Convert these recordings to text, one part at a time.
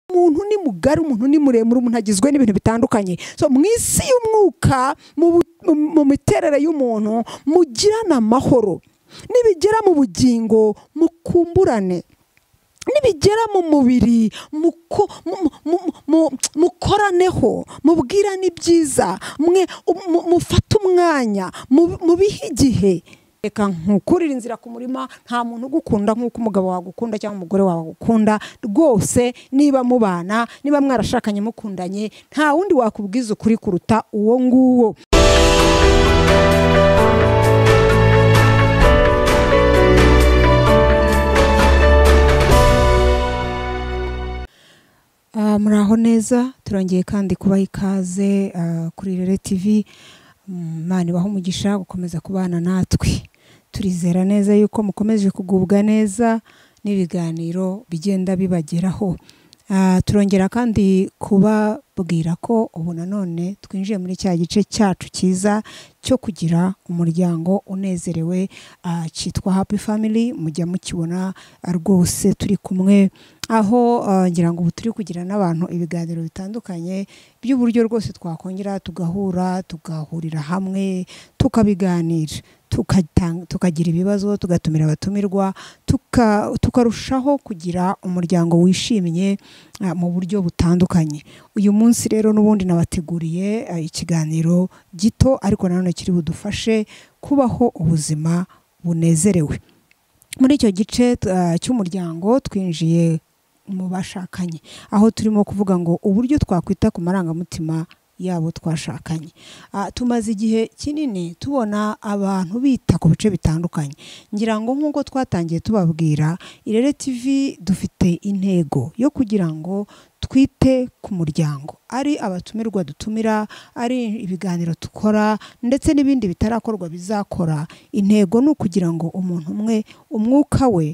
umuntu ni mugari, umuntu ni muremure, umuntu agizwe n'ibintu bitandukanye. So mu isi y'umwuka, mu miterere y'umuntu, mugirana amahoro. Nibigera mu bugingo, mukumburane. Nibigera mu mubiri, mukoraneho, mubwirane ibyiza, mufate umwanya, mubihe igihe. Reka nkukurira inzira ku murima, nta muntu ugukunda nk'uko umugabo wagukunda cyangwa umugore wawe agukunda rwose. Niba mubana, niba mwarashakanye mukundanye, nta wundi wakubwiza ukuri kuruta uwo nguwo. Muraho neza, turongeye kandi kubaha ikaze kuri Nirere TV. Imana ibahe umugisha gukomeza kubana natwe. Turizera neza yuko mukomeje kugubwa neza n'ibiganiro bigenda bibageraho. Turongera kandi kubabwira ko ubu nanone twinjiye muri cya gice cyacu cyiza cyo kugira umuryango unezerewe, cyitwa Happy Family. Mujya mukibona rwose turi kumwe, aho ngira ngo ubu turi kugira n'abantu ibiganiro bitandukanye by'uburyo rwose twakongera tugahurira hamwe, tukabiganira, tukagira ibibazo, tugatumira abatumirwa, tukarushaho kugira umuryango wishimye mu buryo butandukanye. Uyu munsi rero n'ubundi nabateguriye ikiganiro gito ariko nanone kiri budufashe kubaho ubuzima bunezerewe. Muri icyo gice cy'umuryango twinjiye mu bashakanye, aho turimo kuvuga ngo uburyo twakwita ku marangamutima yabo twashakanye. Tumaze igihe kinini tubona abantu bita ku bice bitandukanye. Ngira ngo nk'uko twatangiye tubabwira, Nirere TV dufite intego yo kugira ngo twite ku muryango, ari abatumirwa dutumira, ari ibiganiro dukora, ndetse n'ibindi bitarakorwa bizakora. Intego ni ukugira ngo umuntu umwe umwuka we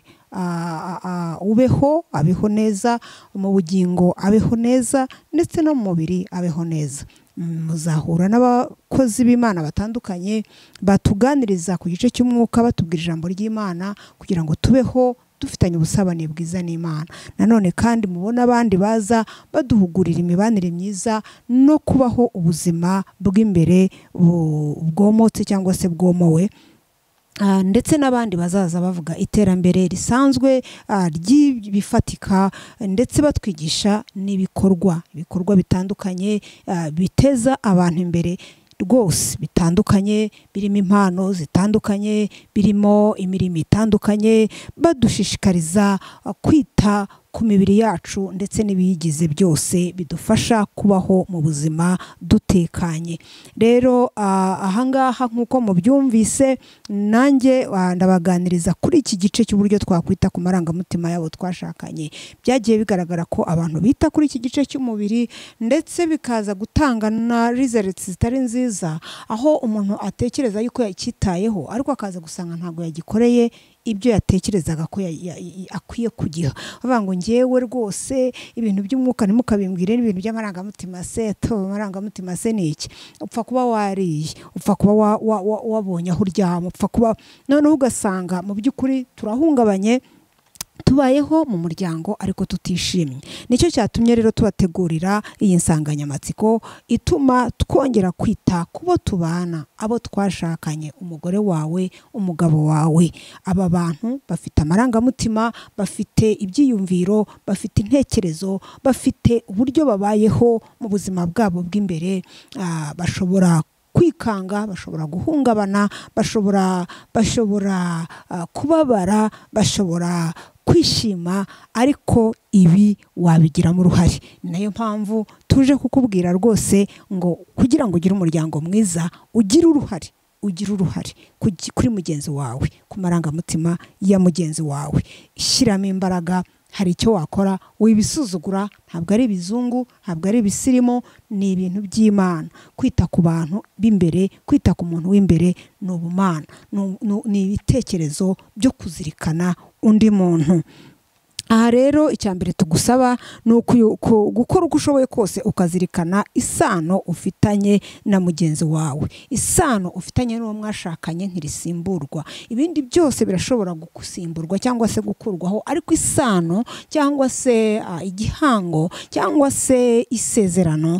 abeho neza, mu bugingo abeho neza, ndetse no mu mubiri abeho neza. Muzahura n'abakozi b'Imana batandukanye batuganiriza ku gice cy'umwuka, batubwira ijambo ry'Imana kugira ngo tubeho dufitanye ubusabane bwiza n'Imana. Nanone kandi mubona abandi baza baduhugurira imibanire myiza no kubaho ubuzima bw'imbere bwomotse cyangwa se bwomowe. Ndetse n'abandi bazaza bavuga iterambere risanzwe ry'ibifatika, ndetse batwigisha n'ibikorwa bitandukanye biteza abantu imbere rwose, bitandukanye, birimo impano zitandukanye, birimo imirimo itandukanye, badushishikariza kwita ku mibiri yacu ndetse n'ibiyigize byose bidufasha kubaho mu buzima dutekanye. Rero ahangaha nk'uko mubyumvise, nanjye ndabaganiriza kuri iki gice cy'uburyo twakwita ku marangamutima yabo twashakanye. Byagiye bigaragara ko abantu bita kuri iki gice cy'umubiri, ndetse bikaza gutanga na results zitari nziza, aho umuntu atekereza yuko yacyitayeho ariko akaza gusanga ntabwo yagikoreye ibyo yatekerezaga ko akwiye kugiha. Bavuga ngo ngewe rwose ibintu by'umwuka ntimukabimbwire, n'ibintu by'amarangamutima se, amarangamutima se ni iki? Upfa kuba wariye, upfa kuba wabonye aho uryama, upfa kuba, noneho ugasanga mu by'ukuri turahungabanye, tubayeho mu muryango ariko tutishimye. Nicyo cyatumye rero tubategurira iyi nsanganyamatsiko ituma twongera kwita kubo tubana, abo twashakanye, umugore wawe, umugabo wawe. Aba bantu bafite amarangamutima, bafite ibyiyumviro, bafite intekerezo, bafite uburyo babayeho mu buzima bwabo bw'imbere. Bashobora kwikanga, bashobora guhungabana, bashobora kubabara, bashobora kwishima, ariko ibi wabigiramo uruhare. Ni nayo mpamvu tuje kukubwira rwose ngo kugira ngo ugire umuryango mwiza, ugire uruhare kuri mugenzi wawe, ku marangamutima ya mugenzi wawe. Shyiramo imbaraga. Hari icyo wakora, wibisuzugura, ntabwo ari ibizungu, ntabwo ari ibisirimo, ni ibintu by'Imana. Kwita ku bantu b'imbere, kwita ku muntu w'imbere ni ubumana, ni ibitekerezo byo kuzirikana undi muntu. aha rero icyambere tugusaba nuko gukora uko ushoboye kose ukazirikana isano ufitanye na mugenzi wawe. Isano ufitanye n'uwo mwashakanye ntirisimburwa. Ibindi byose birashobora gusimburwa cyangwa se gukurwaho, ariko isano cyangwa se igihango cyangwa se isezerano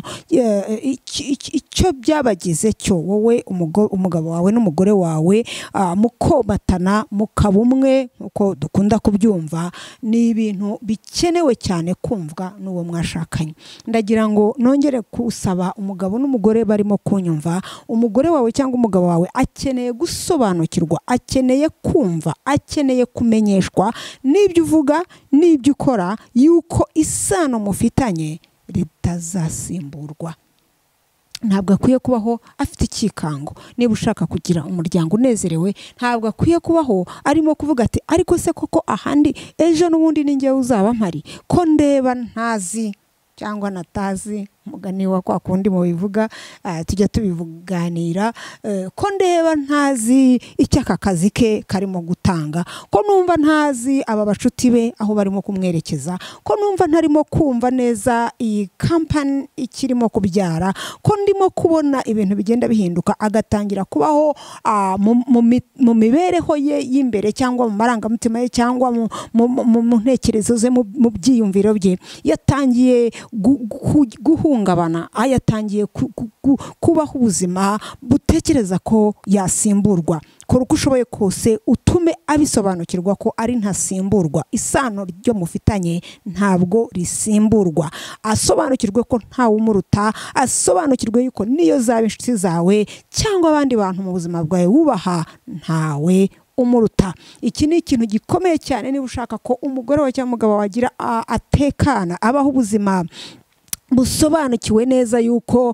icyo byabagize cyo wowe umugabo wawe n'umugore wawe mukomatana mukaba umwe uko dukunda kubyumva, ni ibintu bikenewe cyane kumvwa n'uwo mwashakanye. Ndagira ngo nongere kusaba umugabo n'umugore barimo kunyumva, umugore wawe cyangwa umugabo wawe akeneye gusobanukirwa, akeneye kumva, akeneye kumenyeshwa n'ibyo uvuga n'ibyo ukora, yuko isano mufitanye ritazasimburwa. Ntabwo akwiye kubaho afite ikikango. Niba ushaka kugira umuryango unezerewe, ntabwo akwiye kubaho arimo kuvuga ati ariko se koko ahandi ejo n'ubundi ninjye uzaba mpari, ko ndeba ntazi cyangwa natazi, mugani wa kwa kundi mu bivuga tujya tubivuganira, ko ndeba ntazi icyo aka kazi ke karimo gutanga, ko numva ntazi aba bacuti be aho barimo kumwerekeza, ko numva ntarimo kumva neza iyi kampani ikirimo kubyara, ko ndimo kubona ibintu bigenda bihinduka, agatangira kubaho mu mibereho ye y'imbere cyangwa mu marangamutima ye cyangwa mu ntekerezo ze, mu byiyumviro bye, yatangiye guhungabana, yatangiye kubaho ubuzima butekereza ko yasimburwa. Kora uko ushoboye kose utume abisobanukirwa ko ari ntasimburwa. Isano ryo mufitanye ntabwo risimburwa. Asobanukirwe ko ntawe umuruta, asobanukirwe yuko niyo zaba inshuti zawe cyangwa abandi bantu mu buzima bwawe wubaha, ntawe umuruta. Iki ni ikintu gikomeye cyane niba ushaka ko umugore wawe cyangwa umugabo wagira atekana, abaho ubuzima busobanukiwe neza yuko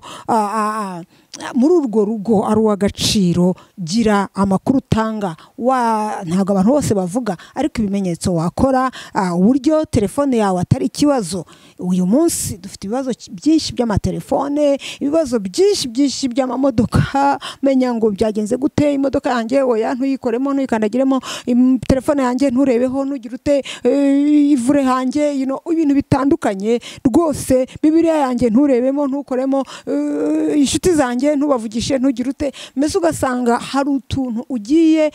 muri urwo rugo ari uw'agaciro. Gira amakuru utanga, ntabwo abantu bose bavuga, ariko ibimenyetso wakora, uburyo telefone yawe atari ikibazo. Uyu munsi dufite ibibazo byinshi by'amatelefone, ibibazo byinshi by'amamodoka. Menya ngo byagenze gute, imodoka yanjye oya ntuyikoremo, ntuyikandagiremo, telefone yanjye nturebeho, ntugire ute, ivure hanjye, ibintu bitandukanye rwose. Bibiliya yanjye nturebemo, ntukoremo, inshuti zanjye ntubavugishe, ntugire ute. Mbese ugasanga hari utuntu ugiye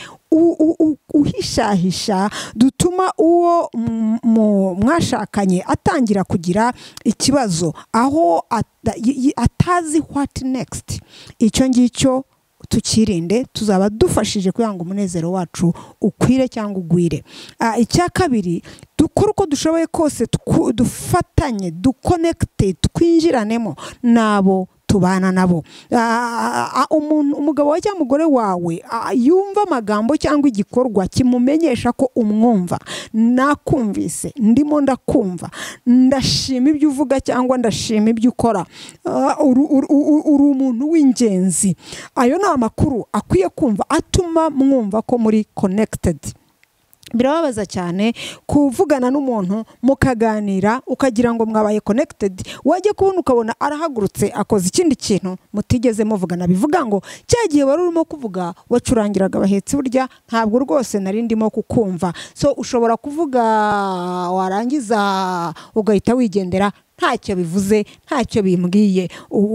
uhishahisha dutuma uwo mwashakanye atangira kugira ikibazo, aho atazi what next. Icyo ngicyo tukirinde, tuzaba dufashije kugira ngo umunezero wacu ukwire cyangwa ugwire. Icya kabiri, dukora uko dushoboye kose dufatanye, duconnecte, twinjiranemo nabo tubana nabo. Umugabo wawe cyangwa umugore wawe yumva amagambo cyangwa igikorwa kimumenyesha ko umwumva. Nakumvise, ndimo ndakumva, ndashima ibyo uvuga cyangwa ndashima ibyo ukora, uri umuntu w'ingenzi. Ayo ni amakuru akwiye kumva atuma mwumva ko muri connected. Birababaza cyane kuvugana n'umuntu mukaganira ukagira ngo mwabaye connected, wajye kubona ukabona arahagurutse akoze ikindi kintu mutigeze muvugana. Bivuga ngo cyagiye wari urimo kuvuga wacurangiraga abahetsi, burya ntabwo rwose nari ndimo kukumva. So ushobora kuvuga warangiza ugahita wigendera, ntacyo bivuze, ntacyo bimbwiye.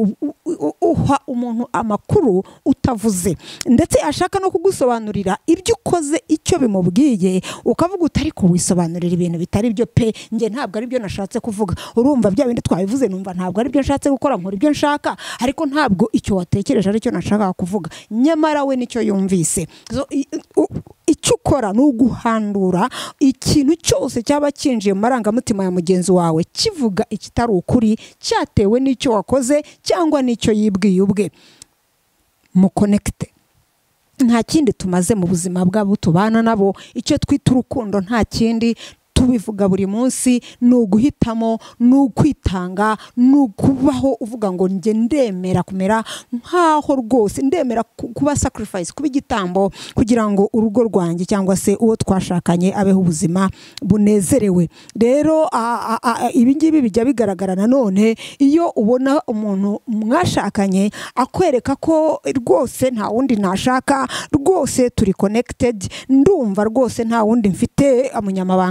Uha umuntu amakuru utavuze, ndetse ashaka no kugusobanurira ibyo ukoze icyo bimubwiye, ukavuga utari ko wisobanurira ibintu bitari byo pe, nge ntabwo ari byo nashatse kuvuga. Urumva bya bindi twabivuze, numva ntabwo ari byo nshatse gukora, nkora ibyo nshaka, ariko ntabwo icyo watekereje ari cyo nashaka kuvuga, nyamara we nicyo yumvise. Icyo ukora ni uguhandura ikintu cyose cyaba kinjiye mu marangamutima ya mugenzi wawe kivuga ikitari ukuri, cyatewe n'icyo wakoze cyangwa n'icyo yibwiye ubwe. Muconnecte. Nta kindi tumaze mu buzima bwabo tubana nabo, icyo twita urukundo nta kindi. Tubivuga buri munsi, ni uguhitamo, ni ukwitanga, ni ukubaho uvuga ngo nge ndemera kumera nkaho rwose, ndemera kuba sacrifice, kuba igitambo kugira ngo urugo rwanjye cyangwa se uwo twashakanye abeho ubuzima bunezerewe. Rero ibi ngibi bijya bigaragara nanone iyo ubona umuntu mwashakanye akwereka ko rwose nta wundi nashaka, rwose turi connected, ndumva rwose nta wundi mfite umunyamabanga wanjye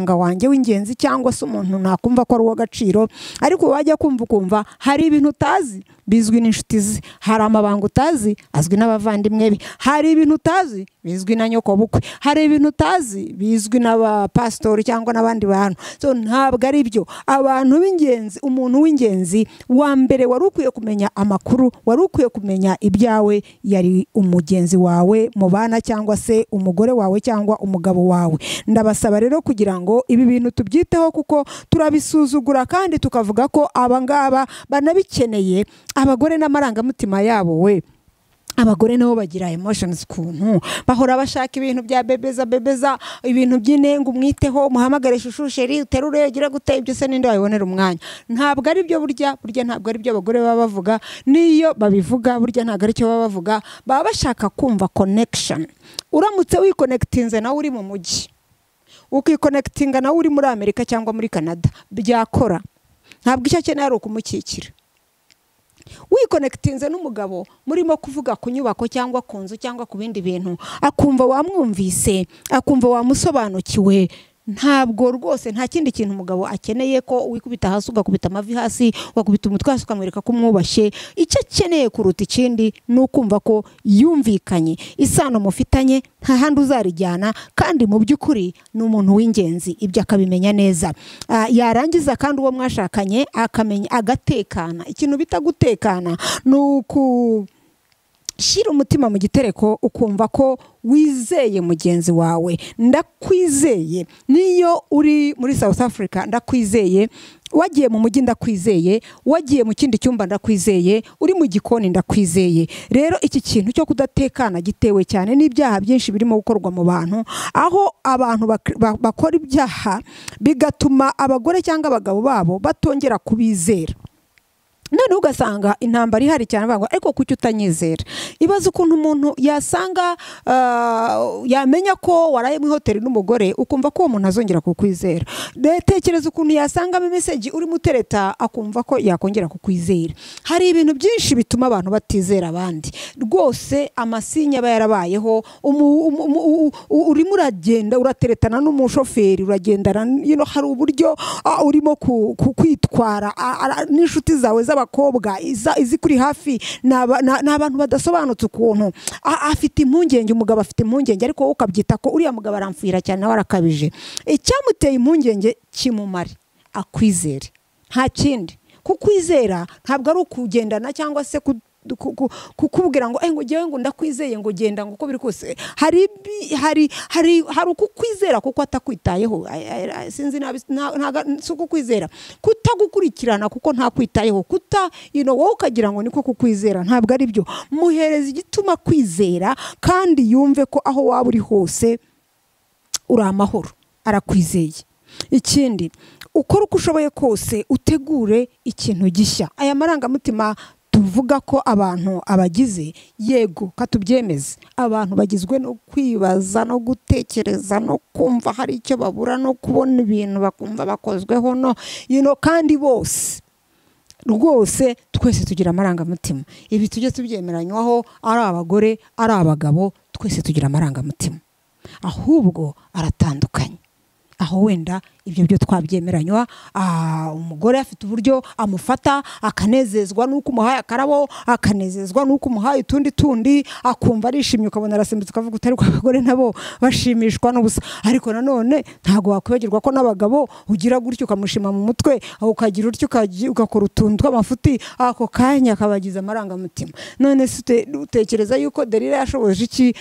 wanjye w'ingenzi cyangwa se umuntu nakumva ko ari uw'agaciro, ariko wajya kumva hari ibintu utazi bizwi n'inshuti ze, hari amabanga utazi azwi n'abavandimwe be, hari ibintu utazi bizwi na nyoko bukwe, hari ibintu utazi bizwi n'abapasitori cyangwa n'abandi bantu. So ntabwo ari byo. Abantu b'ingenzi, umuntu w'ingenzi wa mbere wari ukwiye kumenya amakuru, wari ukwiye kumenya ibyawe, yari umugenzi wawe mu bana cyangwa se umugore wawe cyangwa umugabo wawe. Ndabasaba rero kugira ngo ibi bintu tubyiteho, kuko turabisuzugura kandi tukavuga ko abangaba banabikeneye. Abagore n'amarangamutima yabo we, abagore nabo bagira emotions kuntu bahora bashaka ibintu bya bebeza, ibintu by'inengo, umwiteho, muhamagare shushu, sheri, uterure, gira gute, ibyo se ninde wabonera umwanya? Ntabwo ari byo, burya ntabwo ari byo abagore baba bavuga. Niyo babivuga burya ntabwo ari cyo baba bavuga, baba bashaka kumva connection. Uramutse wiconnectinze nawe uri mu mujyi, ukiconnectinga nawe uri muri Amerika cyangwa muri Canada, byakora. Ntabwo icyo akeneye ari ukumukikira. Wiconnectinze n'umugabo murimo kuvuga ku nyubako cyangwa ku nzu cyangwa ku bindi bintu, akumva wamwumvise, akumva wamusobanukiwe, ntabwo rwose nta kindi kintu umugabo akeneye ko wikubita hasi ugakubita amavi hasi, ugakubita umutwe hasi ukamwereka ko umwubashye. Icyo akeneye kuruta ikindi ni ukumva ko yumvikanye, isano mufitanye nta handi uzarijyana, kandi mu by'ukuri ni umuntu w'ingenzi, ibyo akabimenya neza. Yarangiza kandi uwo mwashakanye akamenya, agatekana. Ikintu bita gutekana ni shira umutima mu gitereko, ukumva ko wizeye mugenzi wawe. Ndakwizeye niyo uri muri South Africa, ndakwizeye. Wagiye mu mujyi, ndakwizeye. Wagiye mu kindi cyumba, ndakwizeye. Uri mu gikoni, ndakwizeye. Rero iki kintu cyo kudatekana gitewe cyane n'ibyaha byinshi birimo gukorwa mu bantu, aho abantu bakora ibyaha bigatuma abagore cyangwa abagabo babo batongera kubizera. None ugasanga intambara ihari cyane, bavuga ariko kuki utanyizera? Ibaze ukuntu umuntu yasanga yamenya ko waraye mu hoteli n'umugore, ukumva ko uwo muntu azongera kukwizera. Tekereza ukuntu yasanga message uri mutereta, akumva ko yakongera kukwizera. Hari ibintu byinshi bituma abantu batizera abandi. Rwose amasinya aba yarabayeho. Urimo uragenda urateretana n'umushoferi, uragendana, hari uburyo urimo kwitwara n'inshuti zawe z'abakobwa izi kuri hafi, n'abantu badasobanutse ukuntu. Afite impungenge, umugabo afite impungenge, ariko ukabyita ko uriya mugabo aramfira cyane, nawe arakabije. Icyamuteye impungenge kimumare, akwizere, nta kindi. Kukwizera ntabwo ari ukugendana cyangwa se kukubwira ngo ngo ngewe ngo ndakwizeye ngo genda ngo uko biri kose. Hari ukukwizera kuko atakwitayeho, sinzi si ukukwizera, kutagukurikirana kuko ntakwitayeho, wowe ukagira ngo niko kukwizera. Ntabwo ari byo. Muhereza igituma kwizera, kandi yumve ko aho waba uri hose uri amahoro, arakwizeye. Ikindi, ukora uko ushoboye kose, utegure ikintu gishya. Aya marangamutima tuvuga ko abantu abagize, yego katubyemeze, abantu bagizwe no kwibaza no gutekereza no kumva hari icyo babura no kubona ibintu bakumva bakozweho kandi bose rwose twese tugira amarangamutima. Ibi tujye tubyemeranywaho, ari abagore ari abagabo, twese tugira amarangamutima, ahubwo aratandukanye. Aho wenda ibyo byo twabyemeranywa, umugore afite uburyo amufata, akanezezwa nuko umuhaye akarabo, akanezezwa nuko umuhaye tundi, akumva arishimye, ukabona arasimbutse, ukavuga utari ko abagore nabo bashimishwa n'ubusa. Ariko nanone ntago wakwibagirwa ko n'abagabo ugira gutyo ukamushima mu mutwe, ukagira utyo ugakora utuntu tw'amafuti, ako kanya kabagize amarangamutima. None utekereza yuko Delila yashoboje iki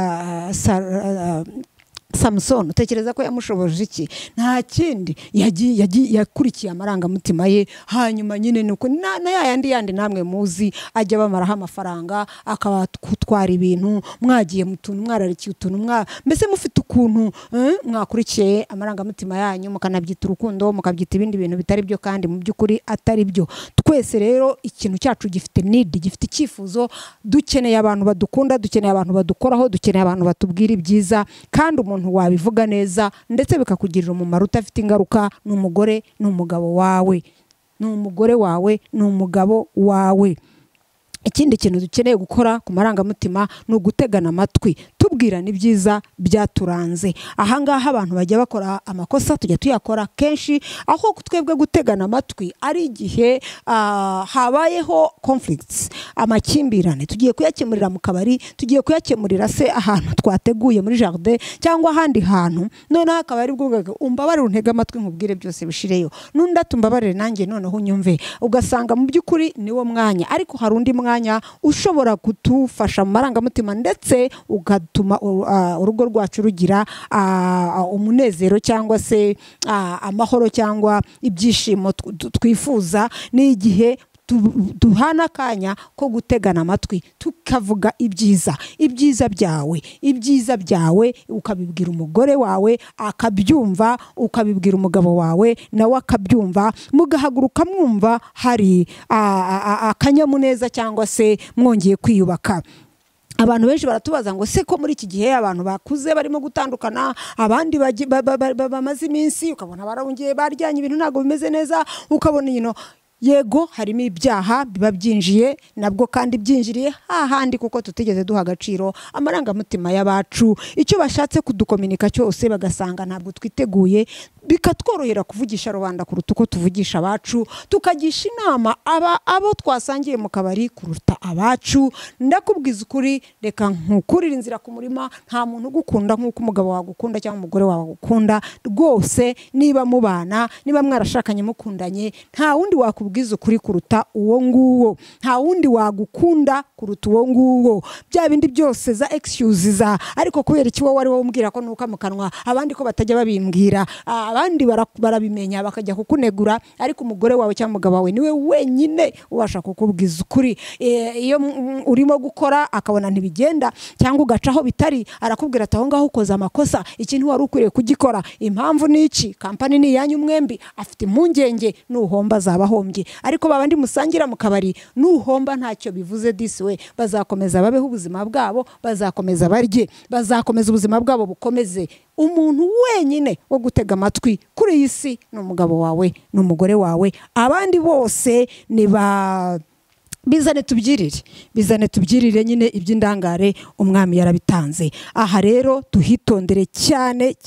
Samson? Utekereza ko yamushoboje iki? Nta kindi, yakurikiye amarangamutima ye. Hanyuma nyine nuko na yandi namwe muzi, ajya bamaraho amafaranga, akabakutwara ibintu, mwagiye mu tuntu, mwararikiye utuntu, mbese mufite ukuntu mwakurikiye amarangamutima yanyu, mukanabyita urukundo, mukabyita ibindi bintu bitari byo, kandi mu by'ukuri atari byo. Twese rero ikintu cyacu gifite need, gifite icyifuzo. Dukeneye abantu badukunda, dukeneye abantu badukoraho, dukeneye abantu batubwira ibyiza, kandi umuntu wabivuga neza ndetse bikakugirira umumaro utafite ingaruka. Ni umugore, ni umugabo wawe, ni umugore wawe, ni umugabo wawe. ikindi kintu dukeneye gukora ku marangamutima ni ugutegana amatwi tubwirana ibyiza byaturanze. ahangaha abantu bajya bakora amakosa tujya tuyakora kenshi, aho twebwe gutegana amatwi ari igihe habayeho conflicts, amakimbirane, tugiye kuyakemurira mu kabari, tugiye kuyakemurira se ahantu twateguye muri jardin cyangwa ahandi hantu, noneho akaba ari bwo umbabarire untega amatwi nkubwire byose bishireyo, n'undi atumbabarire nanjye noneho unyumve. Ugasanga mu by'ukuri niwo mwanya, ariko hari undi mwanya ushobora kutufasha mu marangamutima ndetse ugatuma urugo rwacu rugira umunezero cyangwa se amahoro cyangwa ibyishimo twifuza. ni igihe duhana akanya ko gutegana amatwi tukavuga ibyiza byawe ukabibwira umugore wawe akabyumva, ukabibwira umugabo wawe nawe akabyumva, mugahaguruka mwumva hari akanyamuneza cyangwa se mwongeye kwiyubaka. Abantu benshi baratubaza ngo se ko muri iki gihe abantu bakuze barimo gutandukana, abandi bamaze iminsi ukabona barongeye baryanye ibintu ntabwo bimeze neza, ukabona yego harimo ibyaha biba byinjiye nabwo kandi byinjiriye hahandi kuko tutigeze duha agaciro amarangamutima y'abacu. Icyo bashatse kudukominika cyose bagasanga ntabwo twiteguye, bikatworohera kuvugisha rubanda kuruta uko tuvugisha abacu, tukagisha inama abo twasangiye mu kabari kuruta abacu. Ndakubwiza ukuri, reka nkukurira inzira ku murima, nta muntu ugukunda nk'uko umugabo wagukunda cyangwa umugore wawe agukunda rwose. Niba mubana, niba mwarashakanye mukundanye, nta wundi wakubwiza ukuri kuruta uwo nguwo, nta wundi wagukunda kuruta uwo nguwo. Bya bindi byose za excuses ariko kubera iki wowe ari wowe umbwira ko nuka mu kanwa, abandi ko batajya babimbwira, abandi barabimenya bakajya kukunegura, ariko umugore wawe cyangwa umugabo wawe niwe wenyine ubasha kukubwiza ukuri. Iyo urimo gukora akabona ntibigenda cyangwa ugacaho bitari, arakubwira ati aho ngaho ukoze amakosa, ikintu wari ukwiriye kugikora, impamvu ni iki, kampani ni iyanyu mwembi, afite impungenge, nuhomba zabahombye. Ariko babandi musangira mu kabari, nuhomba ntacyo bivuze this way, bazakomeza babeho ubuzima bwabo, bazakomeza barye, bazakomeza ubuzima bwabo bukomeze. Umuntu wenyine wo gutega amatwi kuri iyi si ni umugabo wawe n'umugore wawe, abandi bose bizane tubyirire nyine iby'indangare umwami yarabitanze. Aha rero tuhitondere cyane.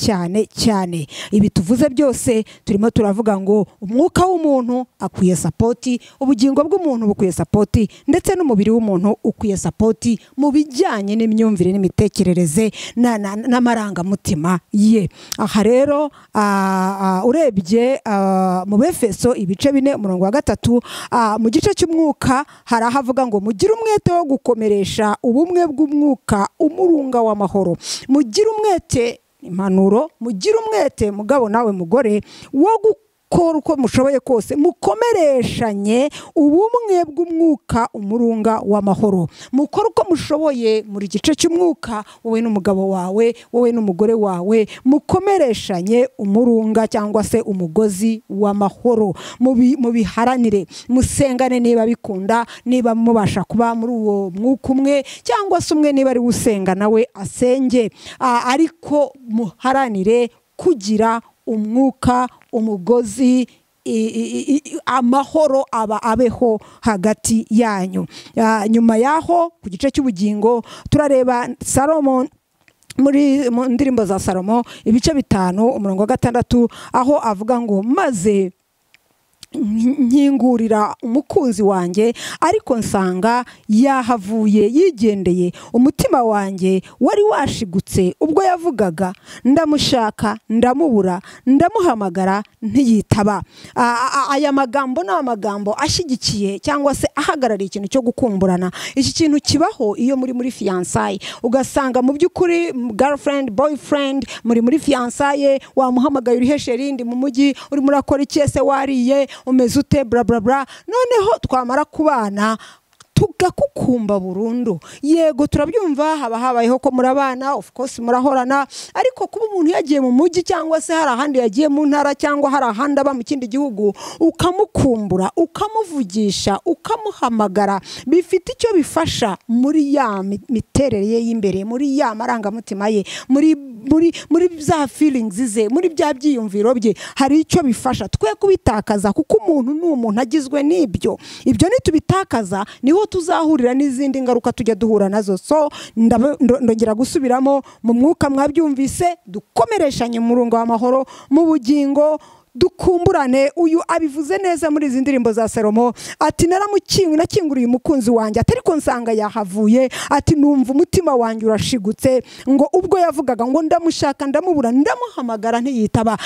Ibi tuvuze byose turimo turavuga ngo umwuka w'umuntu akwiye sapoti, ubugingo bw'umuntu bukwiye sapoti, ndetse n'umubiri w'umuntu ukwiye sapoti mu bijyanye n'imyumvire n'imitekerereze n'amarangamutima ye. Aha rero urebye mu Befeso ibice 4:3 mu gice cy'umwuka hari ahavuga ngo mugire umwete wo gukomeresha ubumwe bw'umwuka umurunga w'amahoro. Mugire umwete impanuro, mugire umwete mugabo nawe mugore wo gukora uko mushoboye kose, mukomereshanye ubumwe bw'umwuka umurunga w'amahoro. Mukora uko mushoboye muri gice cy'umwuka, wowe n'umugabo wawe, wowe n'umugore wawe, mukomereshanye umurunga cyangwa se umugozi w'amahoro. Mubiharanire, musengane niba bikunda, niba mubasha kuba muri uwo mwuka umwe, cyangwa se umwe niba ari usenga nawe asenge, ariko muharanire kugira umwuka, umugozi, amahoro abeho hagati yanyu. Nyuma yaho ku gice cy'ubugingo turareba Salomo mu ndirimbo za Salomo ibice 5:6 aho avuga ngo maze nkingurira umukunzi wanjye, ariko nsanga yahavuye yigendeye. Umutima wanjye wari washigutse ubwo yavugaga, ndamushaka ndamubura, ndamuhamagara ntiyitaba. Aya magambo ni amagambo ashyigikiye cyangwa se ahagarariye ikintu cyo gukumburana. Iki kintu kibaho iyo muri fiançailles, ugasanga mu by'ukuri girlfriend boyfriend muri fiançailles, wamuhamagaye uri hesherindi mu mujyi, uri murakora icyese wariye umeze ute bla bla bla, noneho twamara kubana tugakukumba burundu. Yego turabyumva, haba habayeho ko murabana, of course murahorana, ariko kuba umuntu yagiye mu mujyi cyangwa se hari ahandi yagiye mu ntara cyangwa hari ahandi aba mu kindi gihugu, ukamukumbura, ukamuvugisha, ukamuhamagara, bifite icyo bifasha muri ya miterere ye y'imbere, muri ya marangamutima ye, muri muri za feelings ze, muri bya byiyumviro bye, hari icyo bifasha. Twe kubitakaza kuko umuntu ni umuntu agizwe n'ibyo. Ibyo nitubitakaza niho tuzahurira n'izindi ngaruka tujya duhura nazo. So ndongera gusubiramo mu mwuka mwabyumvise, dukomereshanye umurongo w'amahoro mu bugingo, dukumburane. Uyu abivuze neza muri izi ndirimbo za Salomo, ati nakinguriye umukunzi wanjye, atari ko nsanga yahavuye, ati numva umutima wanjye urashigutse. Ngo ubwo yavugaga ngo ndamushaka ndamubura, ndamuhamagara ntiyitaba,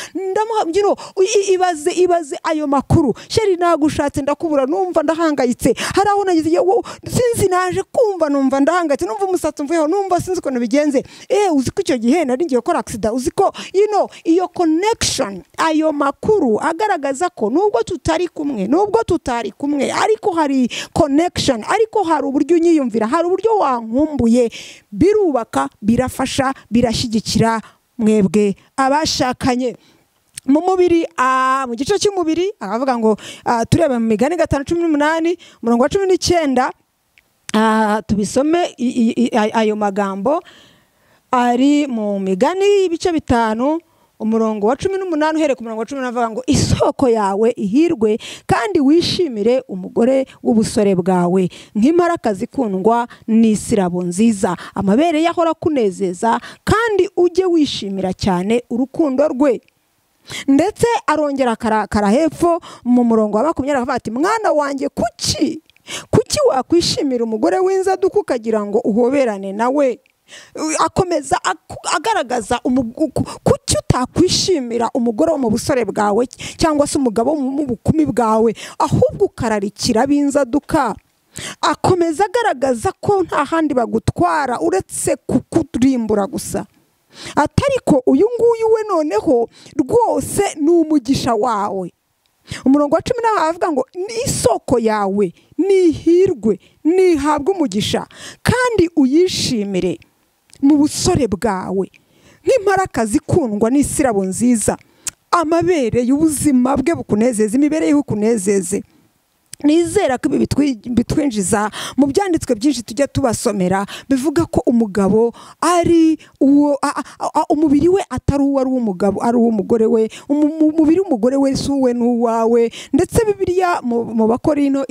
ibaze ayo makuru. Sheri nagushatse ndakubura, numva ndahangayitse, hari aho nagize sinzi naje kumva numva ndahangayitse, numva umusatsi mvuyeho, numva sinzi ukuntu bigenze. Uzi ko icyo gihe nari ngiye gukora accident. Uzi ko iyo connection, ayo makuru agaragaza ko nubwo tutari kumwe ariko hari connection, ariko hari uburyo unyiyumvira, hari uburyo wankumbuye. Birubaka, birafasha, birashyigikira mwebwe abashakanye. Mu mubiri, mu gice cy'umubiri akavuga ngo turebe mu Migani 5:18 umurongo wa 19, tubisome ayo magambo ari mu Migani ibice 5 umurongo wa 18 uhereye ku murongo wa 10, avuga ngo isoko yawe ihirwe kandi wishimire umugore w'ubusore bwawe, nk'imparakazi ikundwa n'isirabo nziza. Amabere yahora kunezeza kandi ujye wishimira cyane urukundo rwe. Ndetse arongera kara hepfo mu murongo wa 20 avuga ati mwana wanjye, kuki wakwishimira umugore w'inzaduka ukagira ngo uhoberane nawe? Akomeza agaragaza kuki utakwishimira umugore wo mu busore bwawe cyangwa se umugabo mu bukumi bwawe, ahubwo ukararikira b'inzaduka. Akomeza agaragaza ko nta handi bagutwara uretse kukurimbura gusa. Atariko uyu nguyu we noneho rwose ni umugisha wawe. Umurongo wa 10 avuga ngo isoko yawe nihirwe, nihabwe umugisha kandi uyishimire mu busore bwawe, nk'imparakazi ikundwa n'isirabo nziza. Amabere y'ubuzima bwe bukunezeze, imibere ye ukunezeze. Nizera ko ibi bitwinjiza mu byanditswe byinshi tujya tubasomera bivuga ko umugabo ari umubiri we atari uwo ari umugabo, ari uw'umugore we. Umubiri w'umugore we si uwe n'uwawe. Ndetse Bibiliya mu Abakorinto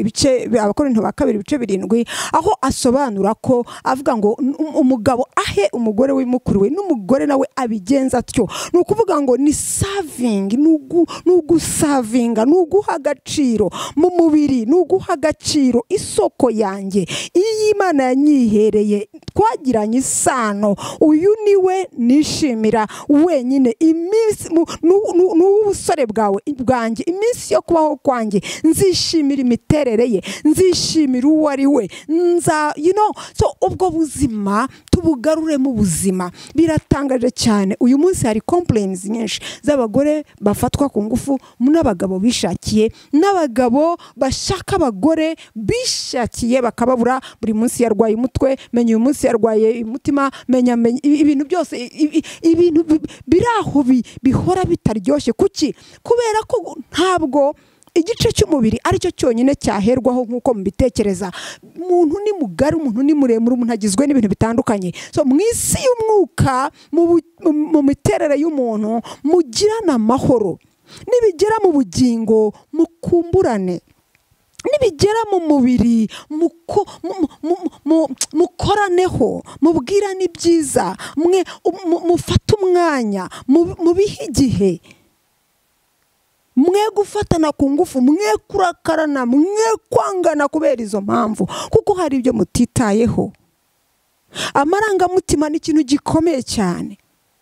ba 2 ibice 7 aho asobanura ko avuga ngo umugabo ahe umugore we mukuru we, n'umugore nawe abigenza atyo. Ni ukuvuga ngo ni serving, n'ugusavinga, n'uguha agaciro mu mubiri, n'uguha agaciro isoko yanjye. Iyi Imana yanyihereye, twagiranye isano, uyu niwe nishimira wenyine. Iminsi n'ubusore bwanjye, iminsi yo kubaho kwanjye nzishimira imiterere ye, nzishimira uwo ari we. So ubwo buzima tubugarure mu buzima. Biratangaje cyane, uyu munsi hari complaints nyinshi z'abagore bafatwa ku ngufu, n'abagabo bishakiye, n'abagabo bashaka abagore bishakiye bakababura. Buri munsi yarwaye umutwe, menya uyu munsi yarwaye umutima, menya ibintu byose, ibintu biraho bihora bitaryoshye. Kuki? Kubera ko ntabwo igice cy'umubiri aricyo cyonyine cyaherwaho nk'uko mubitekereza. Umuntu ni mugari, umuntu ni muremure, umuntu agizwe n'ibintu bitandukanye. So mu isi y'umwuka, mu miterere y'umuntu, mugirana amahoro. Nibigera mu bugingo mukumburane, nibigera mu mubiri mukoraneho, mubwirane ibyiza, mufate umwanya, mubihe igihe. Mwe gufatana ku ngufu, mwe kurakarana, mwe kwangana kubera izo mpamvu, kuko hari ibyo mutitayeho. Amarangamutima ni ikintu gikomeye cyane.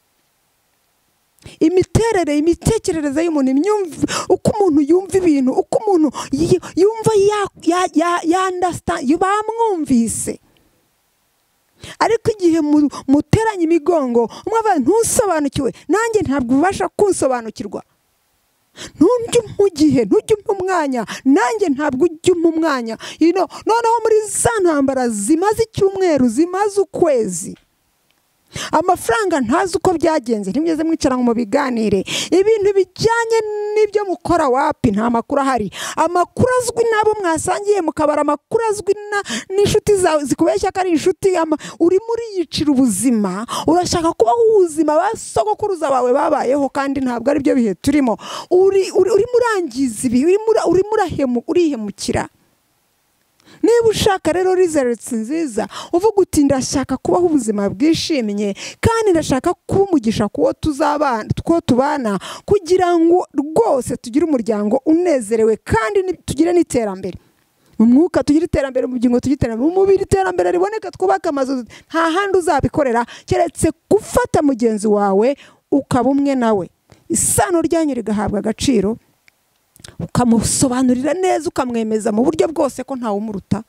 Imiterere, imitekerereze y'umuntu, uko umuntu yumva ibintu, uko umuntu yumva understand, bamwumvise. Ariko igihe muteranye imigongo, umwe ava ntusobanukiwe, nanjye ntabwo ubasha kunsobanukirwa. Ntujye umugihe, ntujye umwanya, nanjye ntabwo ujye umwanya. Noneho muri za ntambara zimaze icyumweru, zimaze ukwezi, amafaranga ntazi uko byagenze, ntimugeze mwicara ngo mubiganire. Ibintu bijyanye n'ibyo mukora wapi, nta makuru ahari. Amakuru azwi n'abo mwasangiye mukabara, amakuru azwi n'inshuti zawe zikubeshya ko ari inshuti. Urimo uriyicira ubuzima, urashaka kubaho ubuzima basogokuruza bawe babayeho, kandi ntabwo ari byo bihe turimo. Urimo urangiza ibi, urimo urihemukira. Niba ushaka rero results nziza, uvuga uti ndashaka kubaho ubuzima bwishimye, kandi ndashaka kuba umugisha kuwo tubana, kugira ngo rwose tugire umuryango unezerewe, kandi tugire n'iterambere mu mwuka, tugire iterambere mu bugingo, tugire iterambere mu mubiri, iterambere riboneka, twubaka amazu. Nta handi uzabikorera keretse gufata mugenzi wawe ukaba umwe nawe, isano ryanyu rigahabwa agaciro, ukamusobanurira neza, ukamwemeza mu buryo bwose ko ntawe umuruta,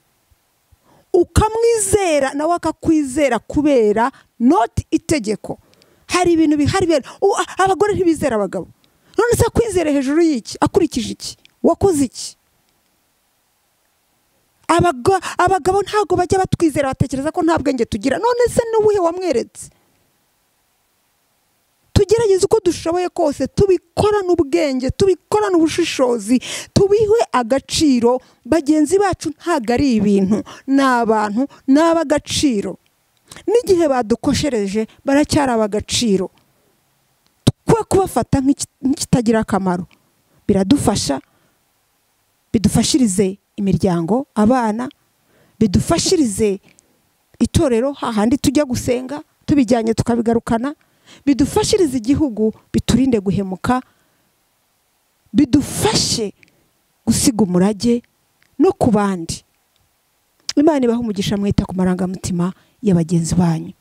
ukamwizera nawe akakwizera, kubera not itegeko. Hari ibintu bihari, abagore ntibizera abagabo. None se kwizera hejuru y'iki? Akurikije iki? Wakoze iki? Abagabo ntago bajya batwizera, batekereza ko nta bwenge tugira. None se n'ubuhe wamweretse? Tugerageze uko dushoboye kose, tubikorana ubwenge, tubikorana ubushishozi, tubihe agaciro. Bagenzi bacu ntago ari ibintu, n'abantu, n'abagaciro. N'igihe badukoshereje baracyari abagaciro. Twe kubafata nk'ikitagira akamaro. Biradufasha, bidufashirize imiryango, abana, bidufashirize itorero, hahandi tujya gusenga, tubijyanye tukabigarukana, bidufashirize igihugu, biturinde guhemuka, bidufashe gusiga umurage no ku bandi. Imana ibahe umugisha, mwita ku marangamutima y'abagenzi banyu.